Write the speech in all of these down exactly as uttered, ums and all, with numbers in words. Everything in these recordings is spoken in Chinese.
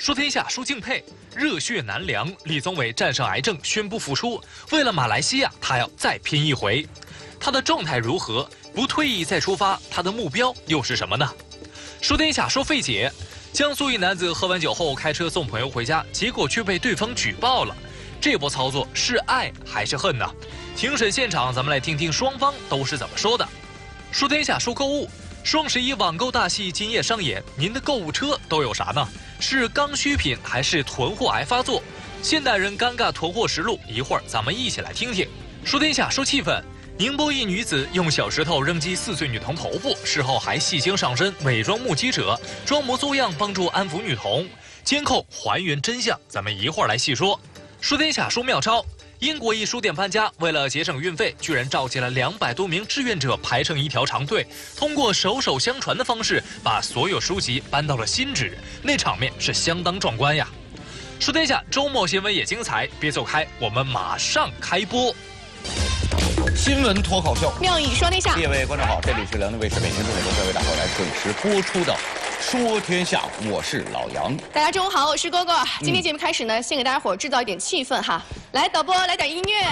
说天下，说敬佩，热血难凉。李宗伟战胜癌症，宣布复出。为了马来西亚，他要再拼一回。他的状态如何？不退役再出发，他的目标又是什么呢？说天下，说费解。江苏一男子喝完酒后开车送朋友回家，结果却被对方举报了。这波操作是爱还是恨呢？庭审现场，咱们来听听双方都是怎么说的。说天下，说购物。双十一网购大戏今夜上演，您的购物车都有啥呢？是刚需品还是囤货癌发作？现代人尴尬囤货实录，一会儿咱们一起来听听。说天下，说气氛。宁波一女子用小石头扔击四岁女童头部，事后还戏精上身，伪装目击者，装模作样帮助安抚女童。监控还原真相，咱们一会儿来细说。说天下，说妙招。英国一书店搬家，为了节省运费，居然召集了两百多名志愿者排成一条长队，通过手手相传的方式，把所有书籍搬到了新址，那场面是相当壮观呀。说天下，周末新闻也精彩，别走开，我们马上开播。 新闻脱口秀， 妙语说天下。 各位观众好，这里是辽宁卫视北京中国为大伙来准时播出的《说天下》，我是老杨。 大家中午好，我是蝈蝈。今天节目开始呢，先给大家伙制造一点气氛哈。来，导播来点音乐。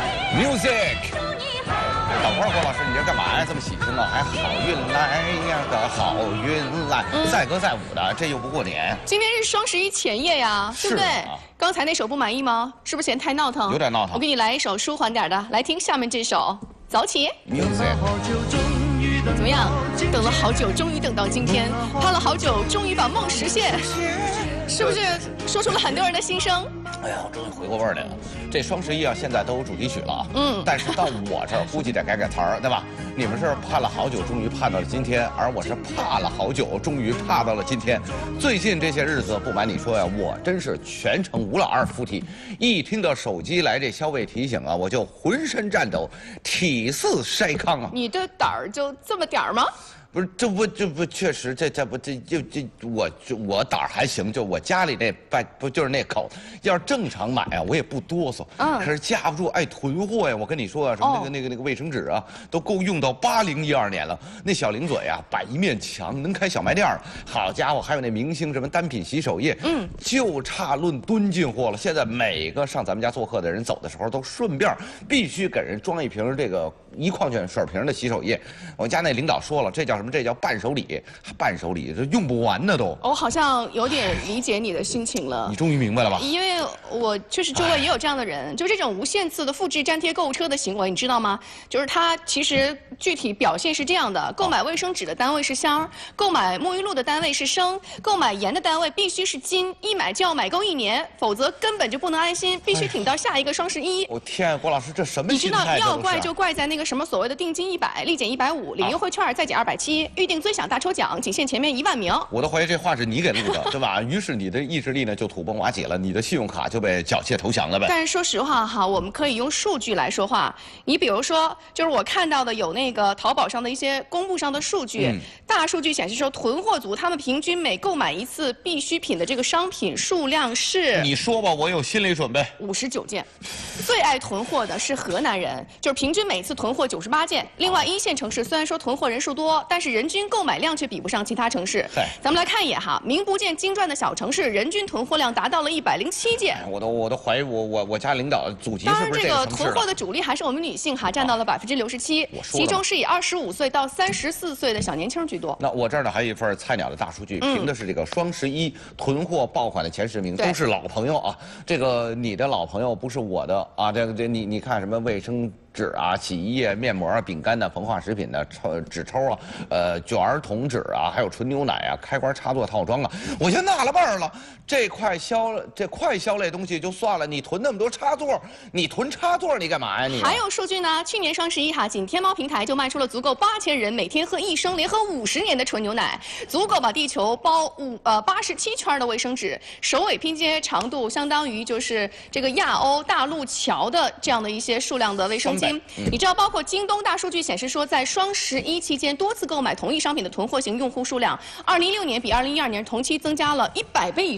Music。等会儿，郭老师，你这干嘛呀？这么喜庆啊？还好运来呀个好运来，载歌载舞的，这又不过年。 今天是双十一前夜呀，对不对？刚才那首不满意吗？是不是嫌太闹腾？ 有点闹腾。 我给你来一首舒缓点的，来听下面这首，走起。 Music。 怎么样？等了好久，终于等到今天；盼了好久，终于把梦实现。是不是说出了很多人的心声？ 哎呀，我终于回过味儿来了。这双十一啊，现在都有主题曲了啊。嗯。但是到我这儿，估计得改改词儿，对吧？你们是盼了好久，终于盼到了今天，而我是怕了好久，终于怕到了今天。最近这些日子，不瞒你说呀，我真是全程无了二附体。一听到手机来这消费提醒啊，我就浑身颤抖，体似筛糠啊。 你的胆儿就这么点儿吗？ 不是，这不这不确实，这这不这就这我就我胆儿还行，就我家里那拜不就是那口，要是正常买啊，我也不哆嗦。嗯。可是架不住爱囤货呀，我跟你说啊，什么那个、哦、那个那个卫生纸啊，都够用到八零一二年了。那小零嘴啊，摆一面墙能开小卖店儿。好家伙，还有那明星什么单品洗手液，嗯，就差论吨进货了。现在每个上咱们家做客的人走的时候，都顺便必须给人装一瓶这个一矿泉水瓶的洗手液。我家那领导说了，这叫什么？这叫伴手礼，伴手礼这用不完呢都。 我好像有点理解你的心情了。 你终于明白了吧？ 因为我确实周围也有这样的人，就这种无限次的复制粘贴购物车的行为，你知道吗？就是它其实具体表现是这样的：购买卫生纸的单位是箱，购买沐浴露的单位是升，购买盐的单位必须是斤，一买就要买够一年，否则根本就不能安心，必须挺到下一个双十一。 我天，郭老师这什么心态？ 你知道要怪就怪在那个什么所谓的定金一百，立减一百五，领优惠券再减二百七。预定最享大抽奖，仅限前面一万名。 我都怀疑这话是你给录的，对吧？于是你的意志力呢就土崩瓦解了，你的信用卡就被缴械投降了呗。 但是说实话哈，我们可以用数据来说话。你比如说，就是我看到的有那个淘宝上的一些公布上的数据，嗯、大数据显示说，囤货族他们平均每购买一次必需品的这个商品数量是…… 你说吧，我有心理准备。 五十九件。最爱囤货的是河南人，就是平均每次囤货九十八件。另外，一线城市虽然说囤货人数多，但是人均购买量却比不上其他城市。咱们来看一眼哈，名不见经传的小城市，人均囤货量达到了一百零七件。 我都我都怀疑我我我家领导祖籍是不是这个城市的？当然，这个囤货的主力还是我们女性哈，占到了百分之六十七，其中是以二十五岁到三十四岁的小年轻居多。 那我这儿呢还有一份菜鸟的大数据，凭的是这个双十一囤货爆款的前十名，都是老朋友啊。这个你的老朋友不是我的啊，这个这你你看什么卫生纸啊、洗衣液、面膜啊、饼干的、膨化食品的抽纸抽啊、呃卷儿桶纸啊，还有纯牛奶啊、开关插座套装啊，我就纳了闷儿了。这快销这快销类东西就算了，你囤那么多插座，你囤插座你干嘛呀你？ 还有数据呢，去年双十一哈，仅天猫平台就卖出了足够八千人每天喝一升，连喝五十年的纯牛奶，足够把地球包五呃八十七圈的卫生纸，首尾拼接长度相当于就是这个亚欧大陆桥的这样的一些数量的卫生巾。嗯、你知道，包括京东大数据显示说，在双十一期间多次购买同一商品的囤货型用户数量，二零一六年比二零一二年同期增加了一百倍以上。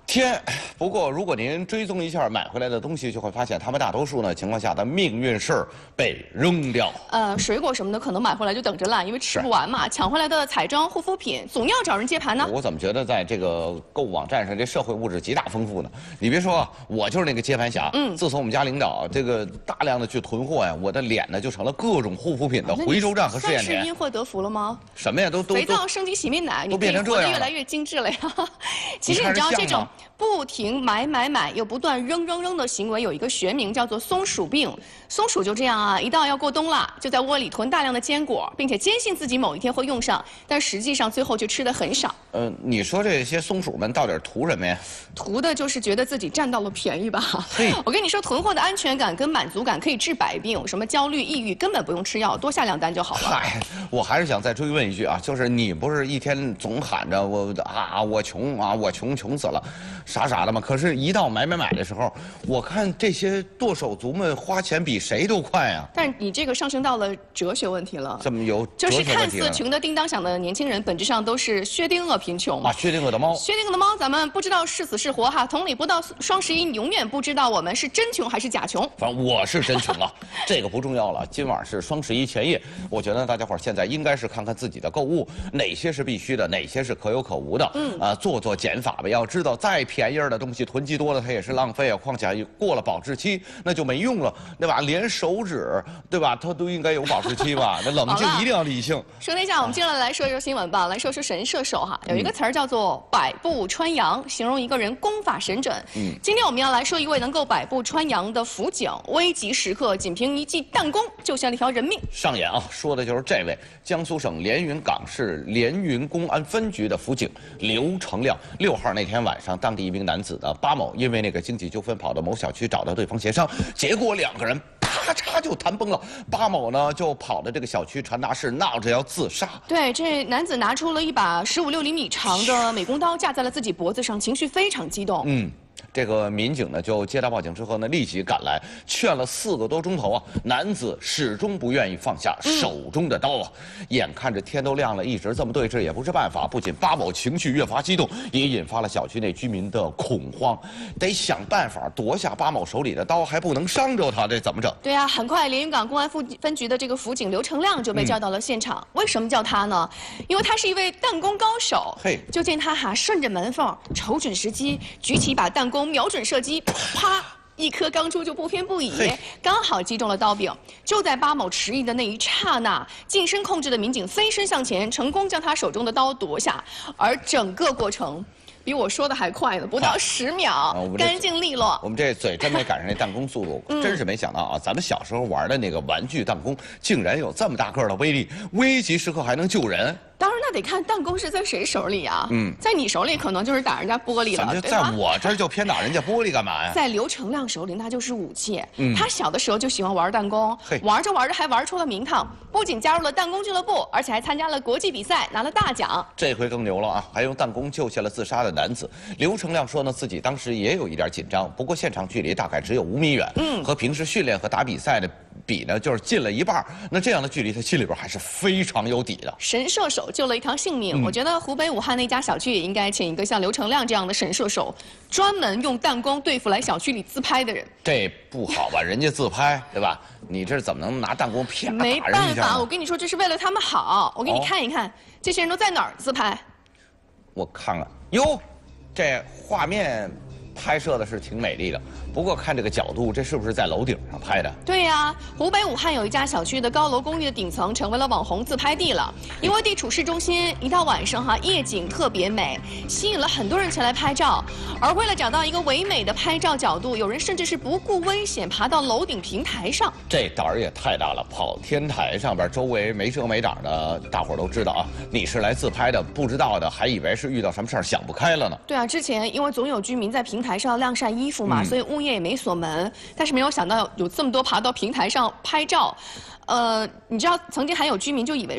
天，不过如果您追踪一下买回来的东西，就会发现他们大多数呢情况下的命运是被扔掉。 呃，水果什么的可能买回来就等着烂，因为吃不完嘛。抢回来的彩妆、护肤品总要找人接盘呢。 我怎么觉得在这个购物网站上，这社会物质极大丰富呢？你别说，我就是那个接盘侠。嗯，自从我们家领导这个大量的去囤货呀，我的脸呢就成了各种护肤品的回收站和试验田。 是因祸得福了吗？ 什么呀？都都肥皂、升级洗面奶， 都变成这样了， 越来越精致了呀。其实你知道这种不停买买买又不断扔扔扔的行为有一个学名叫做松鼠病。松鼠就这样啊，一到要过冬了，就在窝里囤大量的坚果，并且坚信自己某一天会用上，但实际上最后却吃的很少。 呃，你说这些松鼠们到底图什么呀？ 图的就是觉得自己占到了便宜吧。嘿，我跟你说，囤货的安全感跟满足感可以治百病，什么焦虑、抑郁根本不用吃药，多下两单就好了。 嗨，我还是想再追问一句啊，就是你不是一天总喊着我啊我穷啊我穷穷死了，傻傻的嘛。可是，一到买买买的时候，我看这些剁手族们花钱比谁都快啊。 但是你这个上升到了哲学问题了。 怎么有哲学问题了？ 就是看似穷得叮当响的年轻人，本质上都是薛定谔贫穷啊。薛定谔的猫。 薛定谔的猫，咱们不知道是死是活哈。同理，不到双十一，你永远不知道我们是真穷还是假穷。 反正我是真穷啊，这个不重要了。今晚是双十一前夜，我觉得大家伙现在应该是看看自己的购物，哪些是必须的，哪些是可有可无的。嗯啊，做做减法吧。要知道，再便宜的东西囤积多了，它也是浪费啊。况且过了保质期，那就没用了，对吧？连手指，对吧？它都应该有保质期吧？那冷静一定要理性。 说一下，我们接下来来说一说新闻吧。来说说神射手哈，有一个词儿叫做百步穿杨，形容一个人功法神准。嗯，今天我们要来说一位能够百步穿杨的辅警，危急时刻仅凭一记弹弓救下了一条人命。 上演啊，说的就是这位江苏省连云港市连云公安分局的辅警刘成亮。六号那天晚上，当地一名男子的巴某因为那个经济纠纷跑到某小区找到对方协商，结果两个人啪嚓就谈崩了。巴某呢就跑到这个小区传达室闹着要自杀。 对，这男子拿出了一把十五六厘米长的美工刀架在了自己脖子上，情绪非常激动。 嗯。这个民警呢，就接到报警之后呢，立即赶来，劝了四个多钟头啊，男子始终不愿意放下手中的刀啊。嗯、眼看着天都亮了，一直这么对峙也不是办法。不仅巴某情绪越发激动，也引发了小区内居民的恐慌，得想办法夺下巴某手里的刀，还不能伤着他，这怎么整？ 对呀、啊，很快连云港公安分分局的这个辅警刘成亮就被叫到了现场。嗯、为什么叫他呢？因为他是一位弹弓高手。嘿，就见他哈顺着门缝，瞅准时机，举起一把弹弓。瞄准射击，啪！一颗钢珠就不偏不倚，刚好击中了刀柄。就在巴某迟疑的那一刹那，近身控制的民警飞身向前，成功将他手中的刀夺下。而整个过程比我说的还快呢，不到十秒，啊、干净利落。 我们这嘴真没赶上那弹弓速度，嗯、真是没想到啊！咱们小时候玩的那个玩具弹弓，竟然有这么大个的威力，危急时刻还能救人。 当然，那得看弹弓是在谁手里啊？嗯，在你手里可能就是打人家玻璃了， 对吧？在我这儿就偏打人家玻璃干嘛呀？ 在刘成亮手里那就是武器。嗯，他小的时候就喜欢玩弹弓，玩着玩着还玩出了名堂，不仅加入了弹弓俱乐部，而且还参加了国际比赛，拿了大奖。 这回更牛了啊！还用弹弓救下了自杀的男子。刘成亮说呢，自己当时也有一点紧张，不过现场距离大概只有五米远，嗯，和平时训练和打比赛的比呢，就是近了一半。那这样的距离，他心里边还是非常有底的。 神射手救了一条性命。嗯、我觉得湖北武汉那家小区也应该请一个像刘成亮这样的神射手，专门用弹弓对付来小区里自拍的人。 这不好吧？人家自拍，对吧？你这怎么能拿弹弓啪打人一下？ 没办法，我跟你说，这是为了他们好。我给你看一看，哦、这些人都在哪儿自拍？ 我看看，哟，这画面拍摄的是挺美丽的。不过看这个角度，这是不是在楼顶上拍的？ 对呀、啊，湖北武汉有一家小区的高楼公寓的顶层成为了网红自拍地了，因为地处市中心，一到晚上哈，夜景特别美，吸引了很多人前来拍照。而为了找到一个唯美的拍照角度，有人甚至是不顾危险爬到楼顶平台上。 这胆儿也太大了，跑天台上边，周围没遮没挡的，大伙儿都知道啊。你是来自拍的，不知道的还以为是遇到什么事儿想不开了呢。 对啊，之前因为总有居民在平台上晾晒衣服嘛，嗯、所以物业也没锁门，但是没有想到有这么多爬到平台上拍照。呃，你知道曾经还有居民就以为说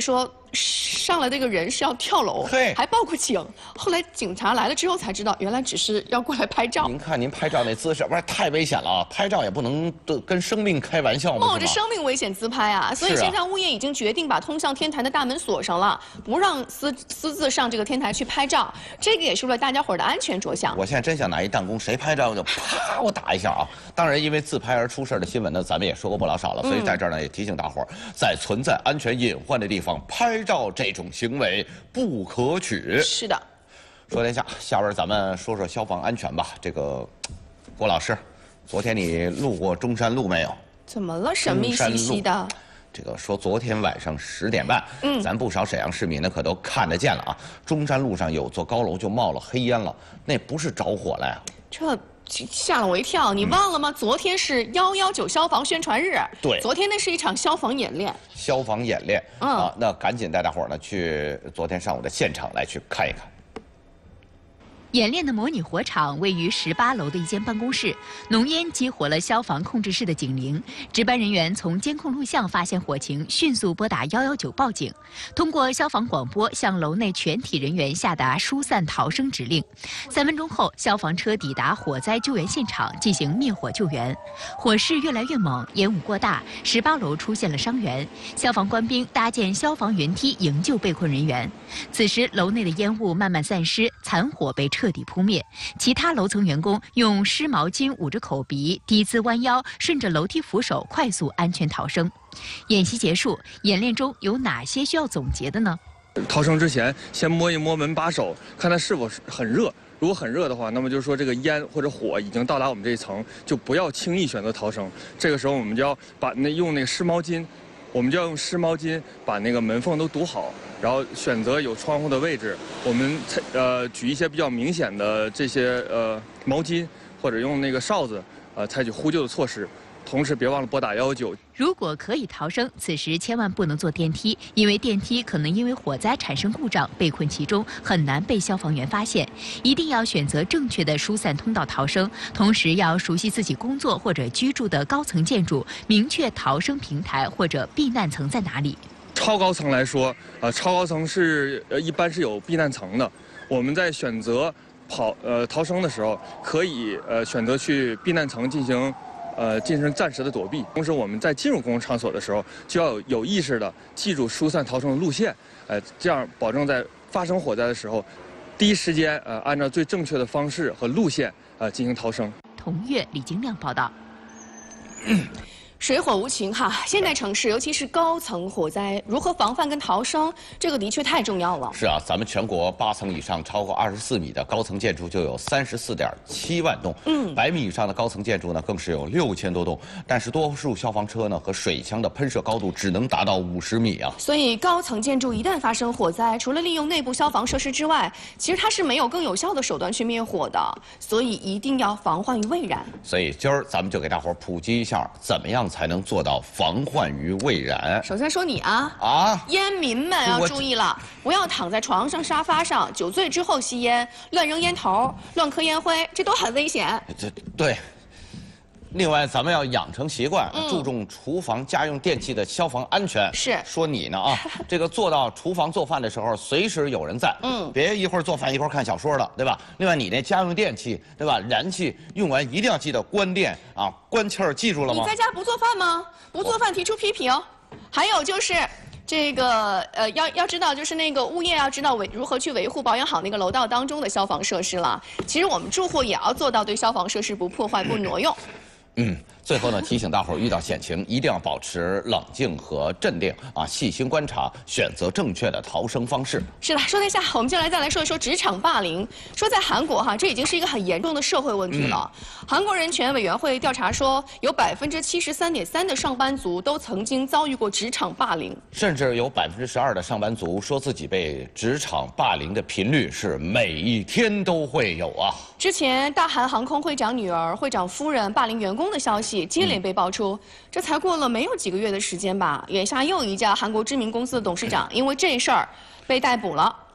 上来这个人是要跳楼，还报过警。后来警察来了之后才知道，原来只是要过来拍照。 您看您拍照那姿势，不是太危险了啊！拍照也不能跟生命开玩笑嘛， 冒着生命危险自拍啊！所以现在物业已经决定把通向天台的大门锁上了，不让私私自上这个天台去拍照。这个也是为了大家伙的安全着想。 我现在真想拿一弹弓，谁拍照就啪我打一下啊！当然，因为自拍而出事的新闻呢，咱们也说过不老少了，所以在这儿呢也提醒大伙儿，在存在安全隐患的地方拍照这种行为不可取。 是的。 说天下，下边咱们说说消防安全吧。这个，郭老师，昨天你路过中山路没有？ 怎么了？神秘兮兮的。 这个说昨天晚上十点半，嗯，咱不少沈阳市民呢可都看得见了啊。中山路上有座高楼就冒了黑烟了，那不是着火了呀？ 这。吓了我一跳！你忘了吗？嗯、昨天是幺幺九消防宣传日。 对， 昨天那是一场消防演练。 消防演练，嗯、啊，那赶紧带大伙儿呢去昨天上午的现场来去看一看。 演练的模拟火场位于十八楼的一间办公室，浓烟激活了消防控制室的警铃。值班人员从监控录像发现火情，迅速拨打幺幺九报警，通过消防广播向楼内全体人员下达疏散逃生指令。三分钟后，消防车抵达火灾救援现场进行灭火救援。火势越来越猛，烟雾过大，十八楼出现了伤员。消防官兵搭建消防云梯营救被困人员。此时，楼内的烟雾慢慢散失，残火被彻底扑灭。其他楼层员工用湿毛巾捂着口鼻，低姿弯腰，顺着楼梯扶手快速安全逃生。演习结束，演练中有哪些需要总结的呢？ 逃生之前，先摸一摸门把手，看它是否很热。如果很热的话，那么就是说这个烟或者火已经到达我们这一层，就不要轻易选择逃生。这个时候，我们就要把那用那个湿毛巾。我们就要用湿毛巾把那个门缝都堵好，然后选择有窗户的位置。我们呃举一些比较明显的这些呃毛巾，或者用那个哨子，呃采取呼救的措施。同时别忘了拨打幺幺九。 如果可以逃生，此时千万不能坐电梯，因为电梯可能因为火灾产生故障，被困其中，很难被消防员发现。一定要选择正确的疏散通道逃生，同时要熟悉自己工作或者居住的高层建筑，明确逃生平台或者避难层在哪里。 超高层来说，呃，超高层是呃一般是有避难层的。我们在选择跑呃逃生的时候，可以呃选择去避难层进行。呃，进行暂时的躲避。同时，我们在进入公共场所的时候，就要有有意识的记住疏散逃生的路线，呃，这样保证在发生火灾的时候，第一时间呃按照最正确的方式和路线呃进行逃生。 同月，李金亮报道。 嗯水火无情哈，现代城市尤其是高层火灾，如何防范跟逃生，这个的确太重要了。 是啊，咱们全国八层以上超过二十四米的高层建筑就有三十四点七万栋，嗯，百米以上的高层建筑呢更是有六千多栋。但是多数消防车呢和水枪的喷射高度只能达到五十米啊。 所以高层建筑一旦发生火灾，除了利用内部消防设施之外，其实它是没有更有效的手段去灭火的，所以一定要防患于未然。 所以今儿咱们就给大伙儿普及一下，怎么样才能做到防患于未然。 首先说你啊啊， 烟民们要注意了，不要躺在床上、沙发上，酒醉之后吸烟，乱扔烟头、乱磕烟灰，这都很危险。 这对。另外，咱们要养成习惯，嗯、注重厨房家用电器的消防安全。 是说你呢啊，这个做到厨房做饭的时候，随时有人在，嗯，别一会儿做饭一会儿看小说了，对吧？另外，你那家用电器，对吧？燃气用完一定要记得关电啊，关气儿，记住了吗？ 你在家不做饭吗？不做饭提出批评。还有就是。这个呃，要要知道，就是那个物业要知道维如何去维护保养好那个楼道当中的消防设施了。其实我们住户也要做到对消防设施不破坏、不挪用。 嗯，最后呢，提醒大伙儿遇到险情一定要保持冷静和镇定啊，细心观察，选择正确的逃生方式。 是的，说一下，我们就来再来说一说职场霸凌。说在韩国哈，这已经是一个很严重的社会问题了。嗯、韩国人权委员会调查说，有百分之七十三点三的上班族都曾经遭遇过职场霸凌， 甚至有百分之十二的上班族说自己被职场霸凌的频率是每一天都会有啊。 之前，大韩航空会长女儿、会长夫人霸凌员工的消息接连被爆出，嗯、这才过了没有几个月的时间吧，眼下又一家韩国知名公司的董事长因为这事儿被逮捕了。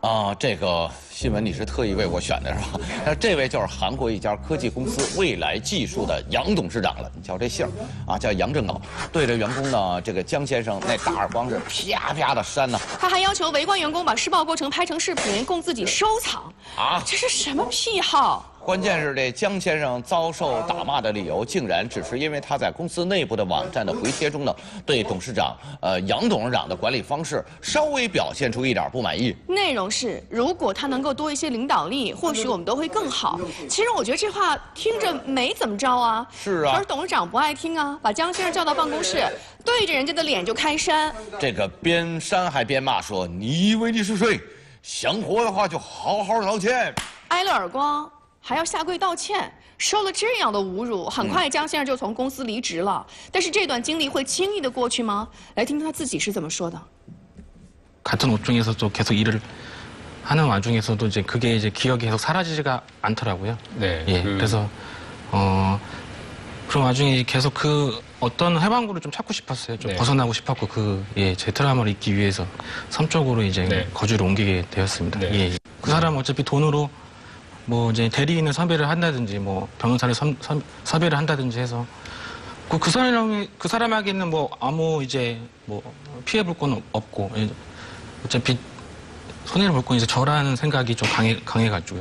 啊，这个新闻你是特意为我选的是吧？那这位就是韩国一家科技公司未来技术的杨董事长了，你叫这姓儿啊，叫杨正镐，对着员工呢，这个江先生那大耳光是啪啪的扇呢。 他还要求围观员工把施暴过程拍成视频，供自己收藏。啊，这是什么癖好？ 关键是这江先生遭受打骂的理由，竟然只是因为他在公司内部的网站的回帖中呢，对董事长呃杨董事长的管理方式稍微表现出一点不满意。 内容是，如果他能够多一些领导力，或许我们都会更好。其实我觉得这话听着没怎么着啊。 是啊。 可是董事长不爱听啊，把江先生叫到办公室，对着人家的脸就开扇。 这个边扇还边骂说：“你以为你是谁？想活的话就好好道歉。” 挨了耳光。 还要下跪道歉，受了这样的侮辱，很快江先生就从公司离职了。但是这段经历会轻易的过去吗？来听听他自己是怎么说的。 같은 업종에서도 계속 일을 하는 와중에서도 이제 그게 이제 기억이 계속 사라지지가 않더라고요. 네. 예. 그... 그래서 어 그런 와중에 계속 그 어떤 해방구를 좀 찾고 싶었어요. 좀 네. 벗어나고 싶었고 그 예 제 트라우마를 잊기 위해서 섬 쪽으로 이제 네. 거주를 옮기게 되었습니다. 네. 예. 그 사람 어차피 돈으로 뭐 이제 대리인을 섭외를 한다든지 뭐 변호사를 섭, 섭, 섭외를 한다든지 해서 그, 그 사람이 그 사람에게는 뭐 아무 이제 뭐 피해 볼 건 없고 어차피 손해를 볼 건 이제 저라는 생각이 좀 강해 강해가지고요.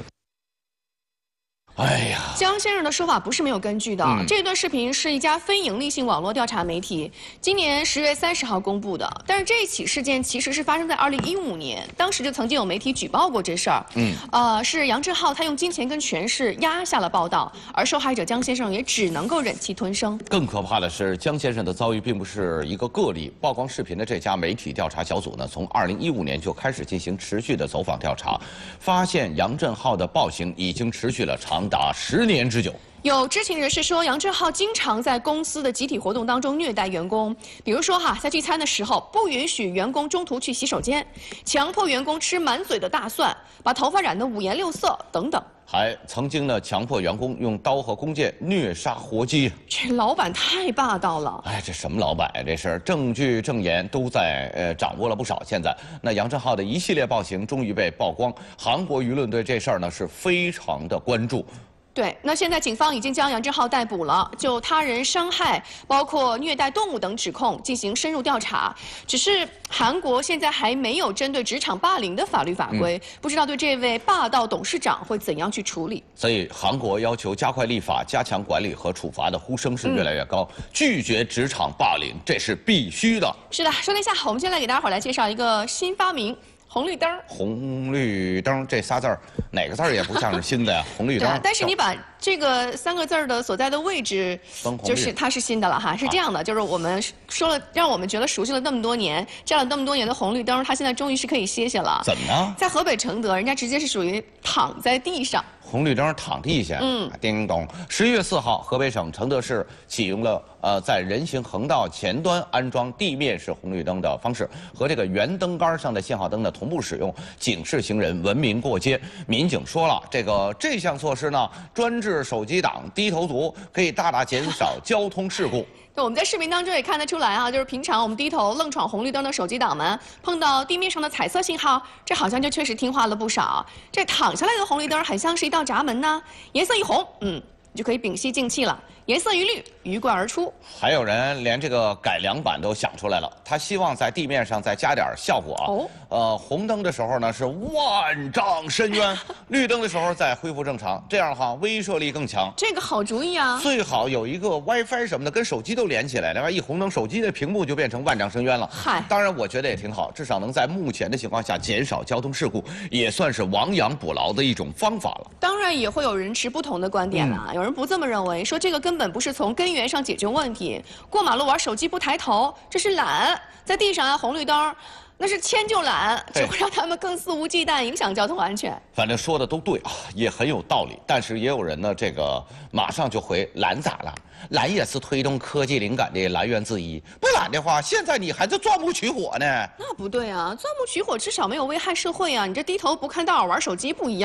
哎呀，江先生的说法不是没有根据的。嗯、这段视频是一家非盈利性网络调查媒体今年十月三十号公布的，但是这起事件其实是发生在二零一五年，当时就曾经有媒体举报过这事儿。嗯，呃，是杨正浩他用金钱跟权势压下了报道，而受害者江先生也只能够忍气吞声。 更可怕的是，江先生的遭遇并不是一个个例。曝光视频的这家媒体调查小组呢，从二零一五年就开始进行持续的走访调查，发现杨正浩的暴行已经持续了长 达十年之久。 有知情人士说，杨正浩经常在公司的集体活动当中虐待员工，比如说哈，在聚餐的时候不允许员工中途去洗手间，强迫员工吃满嘴的大蒜，把头发染得五颜六色等等。 还曾经呢强迫员工用刀和弓箭虐杀活鸡。 这老板太霸道了！ 哎，这什么老板呀？这是证据证言都在呃掌握了不少。现在那杨正浩的一系列暴行终于被曝光，韩国舆论对这事儿呢是非常的关注。 对，那现在警方已经将杨正浩逮捕了，就他人伤害、包括虐待动物等指控进行深入调查。只是韩国现在还没有针对职场霸凌的法律法规，嗯、不知道对这位霸道董事长会怎样去处理。 所以，韩国要求加快立法、加强管理和处罚的呼声是越来越高，嗯、拒绝职场霸凌，这是必须的。 是的，说一下，我们先来给大家伙来介绍一个新发明。 红绿灯， 红绿灯这仨字儿，哪个字儿也不像是新的呀？红绿灯。 对，但是你把这个三个字儿的所在的位置，就是它是新的了哈。是这样的，就是我们说了，让我们觉得熟悉了那么多年，站了那么多年的红绿灯，它现在终于是可以歇歇了。 怎么呢？ 在河北承德，人家直接是属于躺在地上。 红绿灯躺地下，嗯，叮咚。十一月四号，河北省承德市启用了呃，在人行横道前端安装地面式红绿灯的方式，和这个圆灯杆上的信号灯呢同步使用，警示行人文明过街。民警说了，这个这项措施呢，专治手机党、低头族，可以大大减少交通事故。 对，我们在视频当中也看得出来啊，就是平常我们低头愣闯红绿灯的手机党们，碰到地面上的彩色信号，这好像就确实听话了不少。这躺下来的红绿灯很像是一道闸门呢，颜色一红，嗯，你就可以屏息静气了；颜色一绿，鱼贯而出。还有人连这个改良版都想出来了，他希望在地面上再加点效果啊。哦。呃，红灯的时候呢是万丈深渊，绿灯的时候再恢复正常，这样的话威慑力更强。这个好主意啊！最好有一个 WiFi 什么的，跟手机都连起来，另外一红灯，手机的屏幕就变成万丈深渊了。嗨，当然我觉得也挺好，至少能在目前的情况下减少交通事故，也算是亡羊补牢的一种方法了。当然也会有人持不同的观点啦，嗯、有人不这么认为，说这个根本不是从根源上解决问题。过马路玩手机不抬头，这是懒；在地上按红绿灯。 那是迁就懒，只会让他们更肆无忌惮，影响交通安全。反正说的都对啊，也很有道理。但是也有人呢，这个马上就回懒咋了？懒也是推动科技灵感的来源之一。不懒的话，现在你还在钻木取火呢。那不对啊，钻木取火至少没有危害社会啊。你这低头不看道玩手机不一样，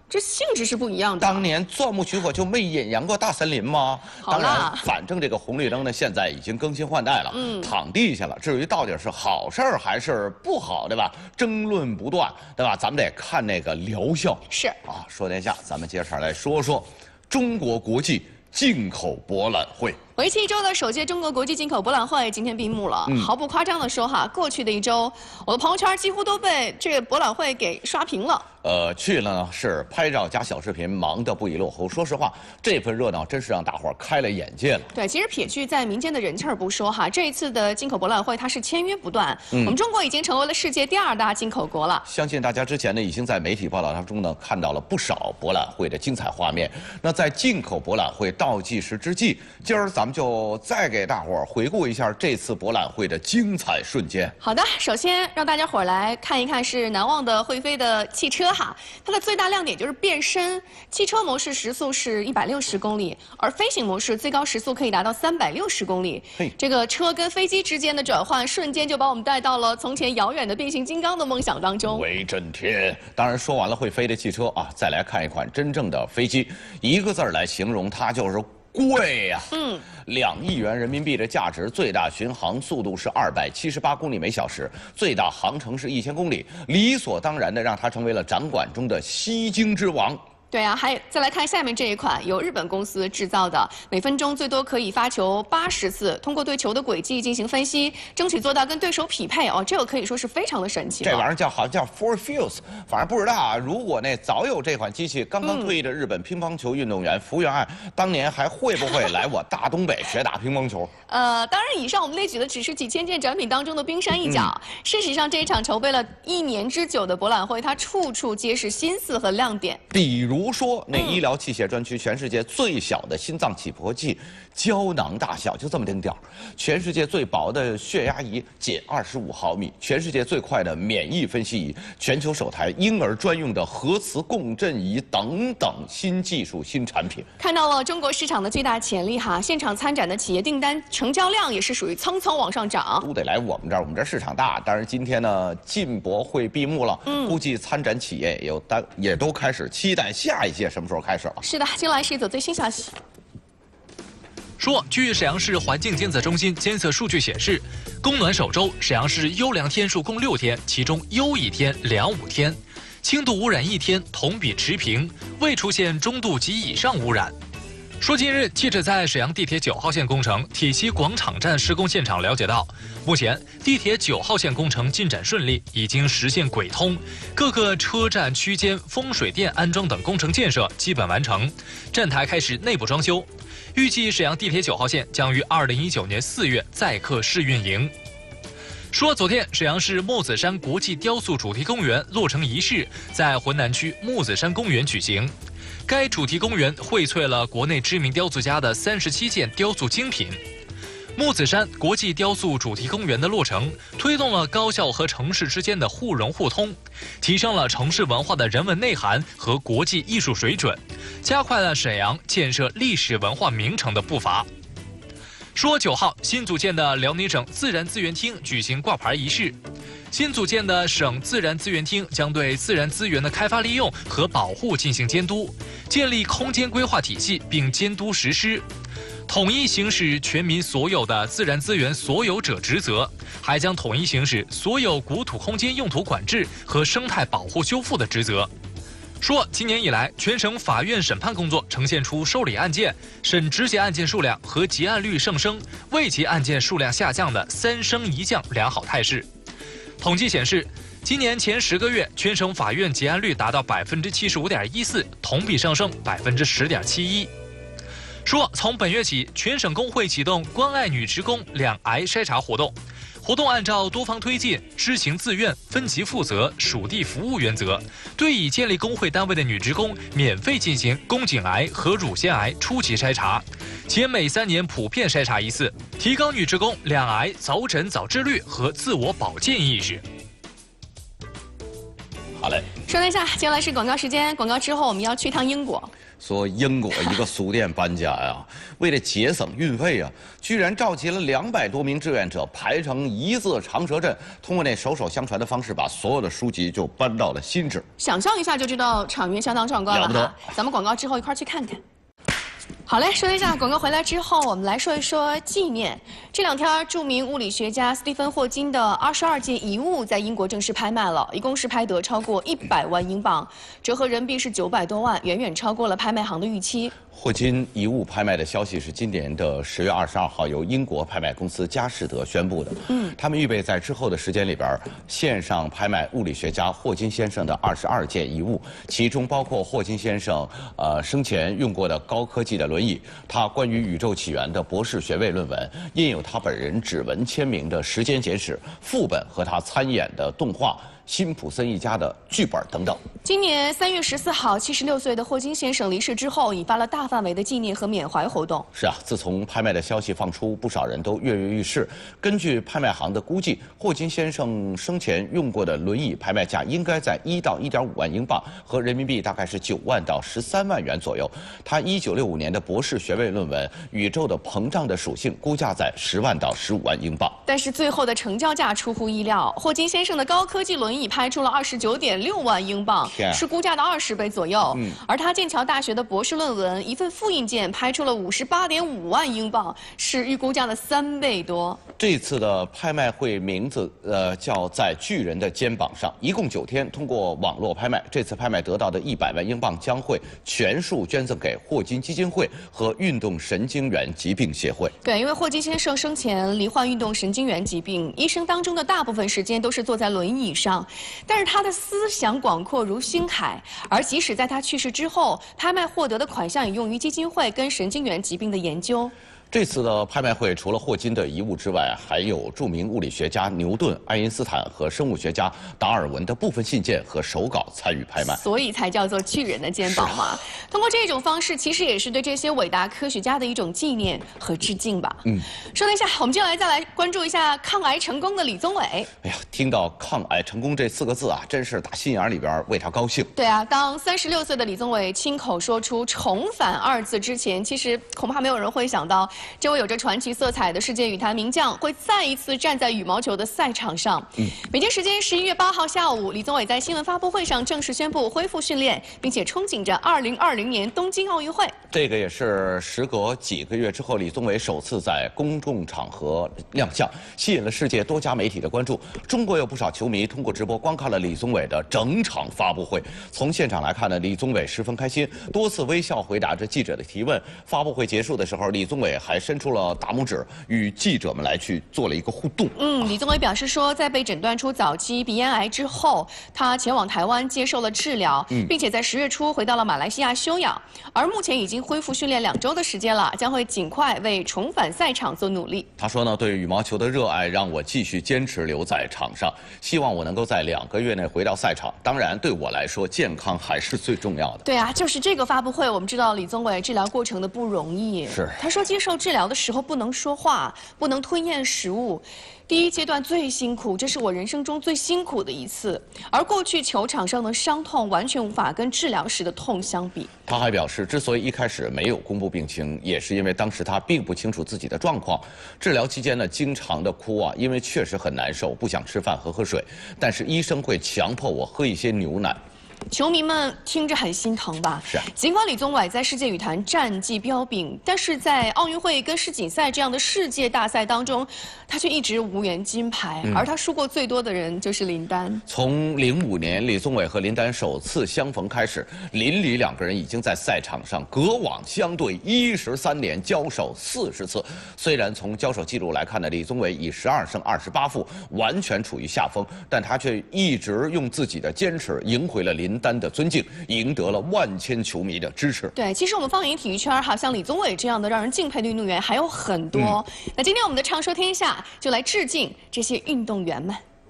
这性质是不一样的。 当年钻木取火就没阴阳过大森林吗？当然，反正这个红绿灯呢，现在已经更新换代了，嗯，躺地下了。至于到底是好事儿还是不好，对吧？争论不断，对吧？咱们得看那个疗效。 是啊，说天下，咱们接着来说说中国国际进口博览会。 为期一周的首届中国国际进口博览会今天闭幕了。嗯、毫不夸张地说哈，过去的一周，我的朋友圈几乎都被这个博览会给刷屏了。 呃，去了呢是拍照加小视频，忙得不亦乐乎。说实话，这份热闹真是让大伙儿开了眼界了。 对，其实撇去在民间的人气儿不说哈，这一次的进口博览会它是签约不断。嗯、我们中国已经成为了世界第二大进口国了。 相信大家之前呢已经在媒体报道当中呢看到了不少博览会的精彩画面。那在进口博览会倒计时之际，今儿咱们就再给大伙儿回顾一下这次博览会的精彩瞬间。 好的，首先让大家伙儿来看一看是难忘的会飞的汽车哈，它的最大亮点就是变身。汽车模式时速是一百六十公里，而飞行模式最高时速可以达到三百六十公里。嘿，这个车跟飞机之间的转换，瞬间就把我们带到了从前遥远的变形金刚的梦想当中。 威震天！当然说完了会飞的汽车啊，再来看一款真正的飞机，一个字儿来形容它就是贵呀、啊！嗯，两亿元人民币的价值，最大巡航速度是二百七十八公里每小时，最大航程是一千公里，理所当然的让它成为了展馆中的吸睛之王。 对啊，还再来看下面这一款由日本公司制造的，每分钟最多可以发球八十次，通过对球的轨迹进行分析，争取做到跟对手匹配哦，这个可以说是非常的神奇。 这玩意儿叫好像叫 Four Fuse， 反正不知道啊。如果那早有这款机器，刚刚退役的日本乒乓球运动员福原爱，当年还会不会来我大东北学打乒乓球？ 呃，当然，以上我们列举的只是几千件展品当中的冰山一角。嗯、事实上，这一场筹备了一年之久的博览会，它处处皆是心思和亮点。 比如说，那医疗器械专区，全世界最小的心脏起搏器，胶囊大小，就这么丁点儿；全世界最薄的血压仪，仅二十五毫米；全世界最快的免疫分析仪，全球首台婴儿专用的核磁共振仪，等等新技术、新产品。 看到了中国市场的巨大潜力哈，现场参展的企业订单成交量也是属于蹭蹭往上涨， 都得来我们这儿，我们这儿市场大。当然，今天呢，进博会闭幕了，嗯，估计参展企业也有单也都开始期待下一届什么时候开始了。 是的，接下来是一则最新消息。 说，据沈阳市环境监测中心监测数据显示，供暖首周，沈阳市优良天数共六天，其中优一天、良五天，轻度污染一天，同比持平，未出现中度及以上污染。说，近日记者在沈阳地铁九号线工程铁西广场站施工现场了解到，目前地铁九号线工程进展顺利，已经实现轨通，各个车站区间风水电安装等工程建设基本完成，站台开始内部装修。预计沈阳地铁九号线将于二零一九年四月载客试运营。说，昨天沈阳市木子山国际雕塑主题公园落成仪式在浑南区木子山公园举行。该主题公园荟萃了国内知名雕塑家的三十七件雕塑精品。木子山国际雕塑主题公园的落成，推动了高校和城市之间的互融互通，提升了城市文化的人文内涵和国际艺术水准，加快了沈阳建设历史文化名城的步伐。说，九号新组建的辽宁省自然资源厅举行挂牌仪式。新组建的省自然资源厅将对自然资源的开发利用和保护进行监督，建立空间规划体系并监督实施，统一行使全民所有的自然资源所有者职责，还将统一行使所有国土空间用途管制和生态保护修复的职责。说，今年以来，全省法院审判工作呈现出受理案件、审执结案件数量和结案率上升、未结案件数量下降的三升一降良好态势。统计显示，今年前十个月，全省法院结案率达到百分之七十五点一四，同比上升百分之十点七一。说，从本月起，全省工会启动关爱女职工两癌筛查活动。活动按照多方推进、知情自愿、分级负责、属地服务原则，对已建立工会单位的女职工免费进行宫颈癌和乳腺癌初级筛查，且每三年普遍筛查一次，提高女职工两癌早诊早治率和自我保健意识。 好嘞， 说一下，接下来是广告时间，广告之后我们要去趟英国。 说英国一个书店搬家呀，为了节省运费啊，居然召集了两百多名志愿者排成一字长蛇阵，通过那手手相传的方式，把所有的书籍就搬到了新址。 想象一下就知道场面相当壮观了哈。咱们广告之后一块儿去看看。 好嘞，说一下广告回来之后，我们来说一说纪念。这两天，著名物理学家斯蒂芬·霍金的二十二件遗物在英国正式拍卖了，一共是拍得超过一百万英镑，折合人民币是九百多万，远远超过了拍卖行的预期。 霍金遗物拍卖的消息是今年的十月二十二号由英国拍卖公司佳士得宣布的。嗯，他们预备在之后的时间里边线上拍卖物理学家霍金先生的二十二件遗物，其中包括霍金先生呃生前用过的高科技的轮椅，他关于宇宙起源的博士学位论文，印有他本人指纹签名的《时间简史》副本和他参演的动画。 辛普森一家的剧本等等。 今年三月十四号，七十六岁的霍金先生离世之后，引发了大范围的纪念和缅怀活动。 是啊，自从拍卖的消息放出，不少人都跃跃欲试。根据拍卖行的估计，霍金先生生前用过的轮椅拍卖价应该在一到一点五万英镑，和人民币大概是九万到十三万元左右。他一九六五年的博士学位论文《宇宙的膨胀的属性》估价在十万到十五万英镑。 但是最后的成交价出乎意料，霍金先生的高科技轮椅 已拍出了二十九点六万英镑，是估价的二十倍左右。嗯，而他剑桥大学的博士论文一份复印件拍出了五十八点五万英镑，是预估价的三倍多。 这次的拍卖会名字呃叫在巨人的肩膀上，一共九天，通过网络拍卖。这次拍卖得到的一百万英镑将会全数捐赠给霍金基金会和运动神经元疾病协会。 对，因为霍金先生生前罹患运动神经元疾病，一生当中的大部分时间都是坐在轮椅上。 但是他的思想广阔如星海，而即使在他去世之后，拍卖获得的款项也用于基金会跟神经元疾病的研究。 这次的拍卖会除了霍金的遗物之外，还有著名物理学家牛顿、爱因斯坦和生物学家达尔文的部分信件和手稿参与拍卖， 所以才叫做巨人的肩膀嘛。通过这种方式，其实也是对这些伟大科学家的一种纪念和致敬吧。嗯，说了一下，我们接下来再来关注一下抗癌成功的李宗伟。 哎呀，听到抗癌成功这四个字啊，真是打心眼里边为他高兴。 对啊，当三十六岁的李宗伟亲口说出“重返”二字之前，其实恐怕没有人会想到。 这位有着传奇色彩的世界羽坛名将会再一次站在羽毛球的赛场上。嗯，北京时间十一月八号下午，李宗伟在新闻发布会上正式宣布恢复训练，并且憧憬着二零二零年东京奥运会。 这个也是时隔几个月之后，李宗伟首次在公众场合亮相，吸引了世界多家媒体的关注。中国有不少球迷通过直播观看了李宗伟的整场发布会。从现场来看呢，李宗伟十分开心，多次微笑回答着记者的提问。发布会结束的时候，李宗伟还伸出了大拇指，与记者们来去做了一个互动。 嗯，李宗伟表示说，在被诊断出早期鼻咽癌之后，他前往台湾接受了治疗，嗯、并且在十月初回到了马来西亚休养，而目前已经恢复训练两周的时间了，将会尽快为重返赛场做努力。 他说呢，对羽毛球的热爱让我继续坚持留在场上，希望我能够在两个月内回到赛场。当然，对我来说，健康还是最重要的。 对啊，就是这个发布会，我们知道李宗伟治疗过程的不容易。 是， 他说接受治疗的时候不能说话，不能吞咽食物。第一阶段最辛苦，这是我人生中最辛苦的一次。而过去球场上的伤痛完全无法跟治疗时的痛相比。 他还表示，之所以一开始没有公布病情，也是因为当时他并不清楚自己的状况。治疗期间呢，经常的哭啊，因为确实很难受，不想吃饭，喝喝水。但是医生会强迫我喝一些牛奶。 球迷们听着很心疼吧？ 是啊。 尽管李宗伟在世界羽坛战绩彪炳，但是在奥运会跟世锦赛这样的世界大赛当中，他却一直无缘金牌。嗯、而他输过最多的人就是林丹。 从零五年李宗伟和林丹首次相逢开始，林李两个人已经在赛场上隔网相对一十三年，交手四十次。虽然从交手记录来看呢，李宗伟以十二胜二十八负完全处于下风，但他却一直用自己的坚持赢回了林丹的尊敬，赢得了万千球迷的支持。 对，其实我们放眼体育圈哈，像李宗伟这样的让人敬佩的运动员还有很多。嗯、那今天我们的畅说天下就来致敬这些运动员们。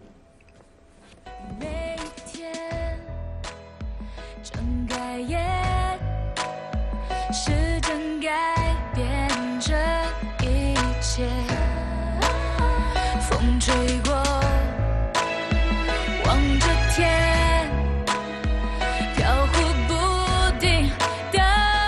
每天睁开眼，时针改变这一切，风吹过，望着天。飘忽不定的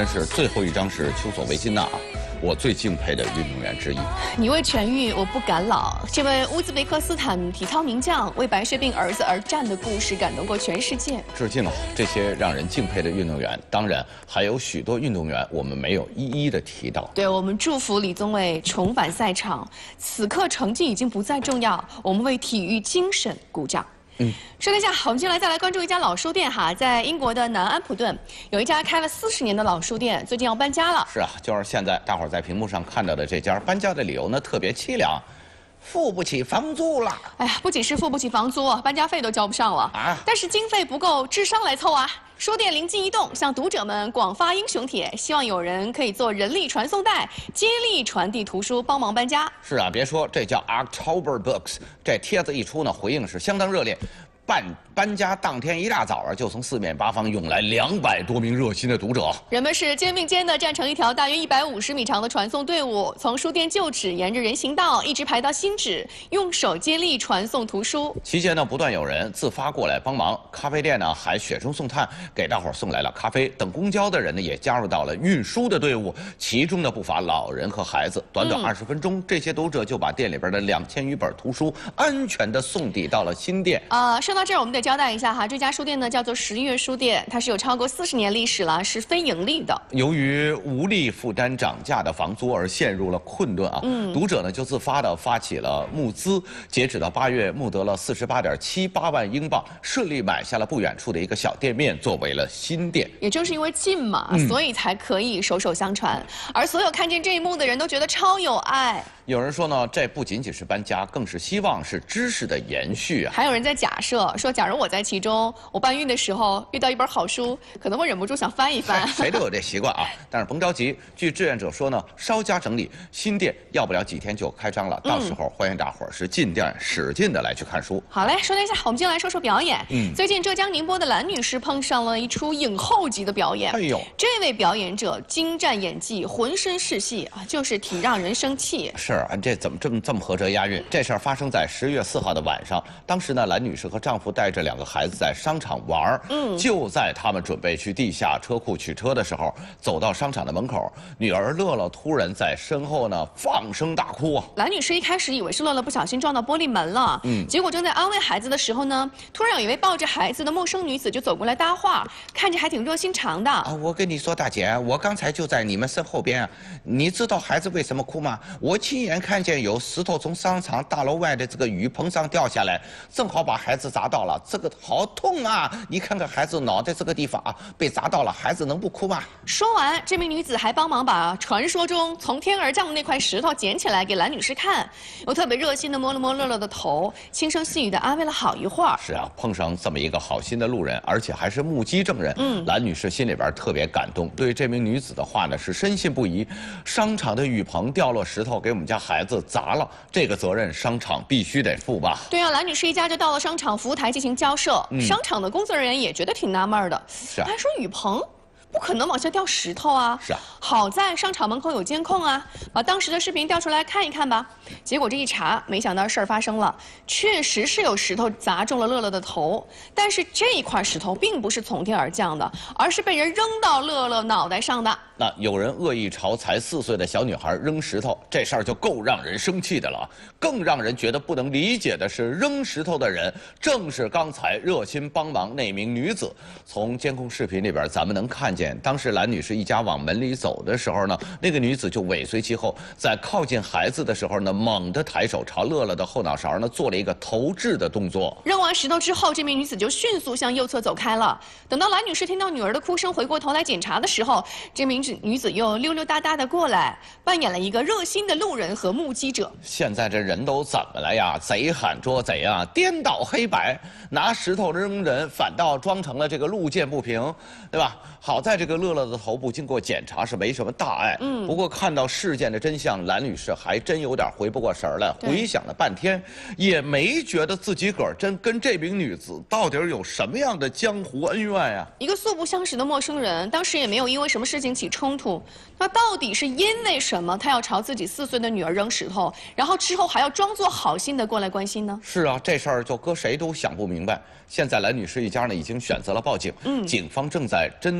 真是最后一张是丘索维金娜，我最敬佩的运动员之一。 你为全运我不敢老，这位乌兹别克斯坦体操名将为白血病儿子而战的故事感动过全世界。 致敬啊！这些让人敬佩的运动员，当然还有许多运动员我们没有一一的提到。 对，我们祝福李宗伟重返赛场，此刻成绩已经不再重要，我们为体育精神鼓掌。嗯，说一下，我们接下来再来关注一家老书店哈，在英国的南安普顿有一家开了四十年的老书店，最近要搬家了。 是啊，就是现在大伙儿在屏幕上看到的这家，搬家的理由呢特别凄凉，付不起房租了。 哎呀，不仅是付不起房租，搬家费都交不上了啊！但是经费不够，智商来凑啊！书店灵机一动，向读者们广发英雄帖，希望有人可以做人力传送带，接力传递图书，帮忙搬家。 是啊，别说这叫 October Books， 这帖子一出呢，回应是相当热烈。搬搬家当天一大早啊，就从四面八方涌来两百多名热心的读者。 人们是肩并肩的站成一条大约一百五十米长的传送队伍，从书店旧址沿着人行道一直排到新址，用手接力传送图书。 期间呢，不断有人自发过来帮忙，咖啡店呢还雪中送炭，给大伙儿送来了咖啡。等公交的人呢也加入到了运输的队伍，其中呢不乏老人和孩子。短短二十分钟，嗯、这些读者就把店里边的两千余本图书安全的送抵到了新店。 啊、呃，说到这儿，我们得交代一下哈，这家书店呢叫做十月书店，它是有超过四十年历史了，是非盈利的。 由于无力负担涨价的房租而陷入了困顿啊，嗯、读者呢就自发的发起了募资，截止到八月募得了四十八点七八万英镑，顺利买下了不远处的一个小店面，作为了新店。 也正是因为近嘛，嗯、所以才可以手手相传，而所有看见这一幕的人都觉得超有爱。 有人说呢，这不仅仅是搬家，更是希望是知识的延续啊。 还有人在假设说，假如我在其中，我搬运的时候遇到一本好书，可能会忍不住想翻一翻。 谁都有这习惯啊，但是甭着急。据志愿者说呢，稍加整理，新店要不了几天就开张了。到时候欢迎大伙儿是进店使劲的来去看书。 好嘞，说一下，我们接下来说说表演。嗯，最近浙江宁波的兰女士碰上了一出影后级的表演。哎呦，这位表演者精湛演技，浑身是戏啊，就是挺让人生气。 是啊，这怎么这么这么合辙押韵？这事儿发生在十月四号的晚上，当时呢，兰女士和丈夫带着两个孩子在商场玩儿。嗯，就在他们准备去地下车库取车的时候，走到商场的门口，女儿乐乐突然在身后呢放声大哭啊！ 兰女士一开始以为是乐乐不小心撞到玻璃门了，嗯，结果正在安慰孩子的时候呢，突然有一位抱着孩子的陌生女子就走过来搭话，看着还挺热心肠的。 啊，我跟你说，大姐，我刚才就在你们身后边，你知道孩子为什么哭吗？我亲眼看见有石头从商场大楼外的这个雨棚上掉下来，正好把孩子砸到了，这个好痛啊！你看看孩子脑袋这个地方啊，被砸到了，孩子能不哭吗？ 说完，这名女子还帮忙把传说中从天而降的那块石头捡起来给兰女士看，又特别热心的摸了摸乐乐的头，轻声细语的安慰了好一会儿。 是啊，碰上这么一个好心的路人，而且还是目击证人，嗯，兰女士心里边特别感动，对这名女子的话呢是深信不疑。商场的雨棚掉落石头给我们家孩子砸了，这个责任商场必须得负吧？对啊，兰女士一家就到了商场服务台进行交涉，嗯、商场的工作人员也觉得挺纳闷的，是啊，还说雨棚不可能往下掉石头啊！ 是啊， 好在商场门口有监控啊，把当时的视频调出来看一看吧。结果这一查，没想到事儿发生了，确实是有石头砸中了乐乐的头，但是这一块石头并不是从天而降的，而是被人扔到乐乐脑袋上的。 那有人恶意朝才四岁的小女孩扔石头，这事儿就够让人生气的了。更让人觉得不能理解的是，扔石头的人正是刚才热心帮忙那名女子。从监控视频里边，咱们能看见。当时兰女士一家往门里走的时候呢，那个女子就尾随其后，在靠近孩子的时候呢，猛地抬手朝乐乐的后脑勺呢做了一个投掷的动作。 扔完石头之后，这名女子就迅速向右侧走开了。等到兰女士听到女儿的哭声，回过头来检查的时候，这名女子又溜溜达达的过来，扮演了一个热心的路人和目击者。 现在这人都怎么了呀？贼喊捉贼啊，颠倒黑白，拿石头扔人，反倒装成了这个路见不平，对吧？好在这个乐乐的头部经过检查是没什么大碍，嗯，不过看到事件的真相，兰女士还真有点回不过神来，回想了半天，也没觉得自己个儿真跟这名女子到底有什么样的江湖恩怨呀。 一个素不相识的陌生人，当时也没有因为什么事情起冲突，那到底是因为什么他要朝自己四岁的女儿扔石头，然后之后还要装作好心的过来关心呢？ 是啊，这事儿就搁谁都想不明白。现在兰女士一家呢已经选择了报警，嗯，警方正在针对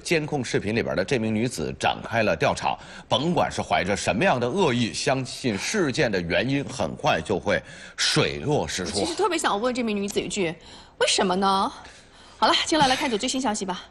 监控视频里边的这名女子展开了调查。甭管是怀着什么样的恶意，相信事件的原因很快就会水落石出。 其实特别想问这名女子一句，为什么呢？好了，接下来来看组最新消息吧。